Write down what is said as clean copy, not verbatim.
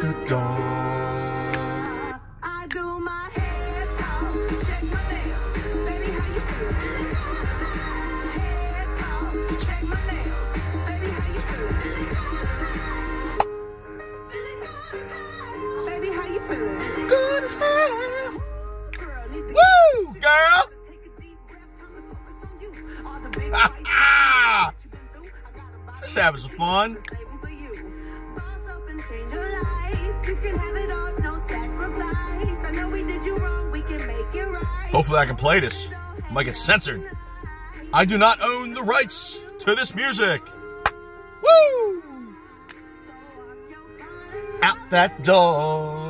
the dog. I do my head talk, check my nails. Baby, how you feeling? Head talk, check my nails. Baby, how you feeling? Baby, how you feeling? Good as hell. Girl, need to Woo, girl. take a deep breath, time to focus on you. All the big Ah, white ah. that you been through, I got a bottle Just having some fun. save 'em for you. Boss up and change your life. You can have it all, no sacrifice. I know we did you wrong, we can make it right. Hopefully I can play this. Might get censored. I do not own the rights to this music. Woo! Out that door.